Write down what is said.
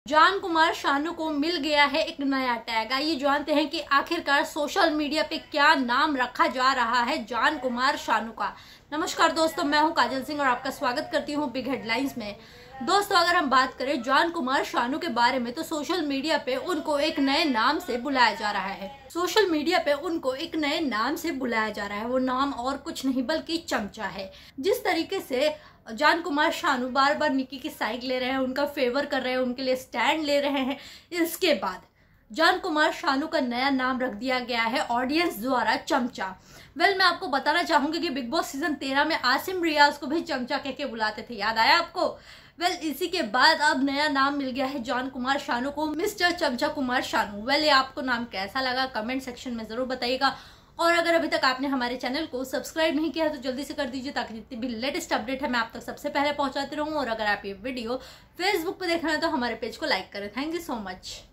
John Kumar Shanu को मिल गया है एक नया टैग। आइए जानते हैं कि आखिरकार सोशल मीडिया पे क्या नाम रखा जा रहा है जॉन कुमार शानू का। नमस्कार दोस्तों, मैं हूं काजल सिंह और आपका स्वागत करती हूं बिग हेडलाइंस में। दोस्तों, अगर हम बात करें जॉन कुमार शानू के बारे में तो सोशल मीडिया पे उनको एक नए नाम से बुलाया जा रहा है। सोशल मीडिया पे उनको एक नए नाम से बुलाया जा रहा है। वो नाम और कुछ नहीं बल्कि चमचा है। जिस तरीके से जॉन कुमार शानू बार बार निकी की साइड ले रहे हैं, उनका फेवर कर रहे हैं, उनके लिए स्टैंड ले रहे हैं, इसके बाद जॉन कुमार शानू का नया नाम रख दिया गया है ऑडियंस द्वारा चमचा। मैं आपको बताना चाहूंगी कि बिग बॉस सीजन 13 में आसिम रियाज को भी चमचा कह के बुलाते थे, याद आया आपको? इसी के बाद अब नया नाम मिल गया है जॉन कुमार शानू को, मिस्टर चमचा कुमार शानू। ये आपको नाम कैसा लगा कमेंट सेक्शन में जरूर बताइएगा। और अगर अभी तक आपने हमारे चैनल को सब्सक्राइब नहीं किया तो जल्दी से कर दीजिए, ताकि जितनी भी लेटेस्ट अपडेट है मैं आप तक सबसे पहले पहुंचाती रहूं। और अगर आप ये वीडियो फेसबुक पे देख रहे हैं तो हमारे पेज को लाइक करें। Thank you so much.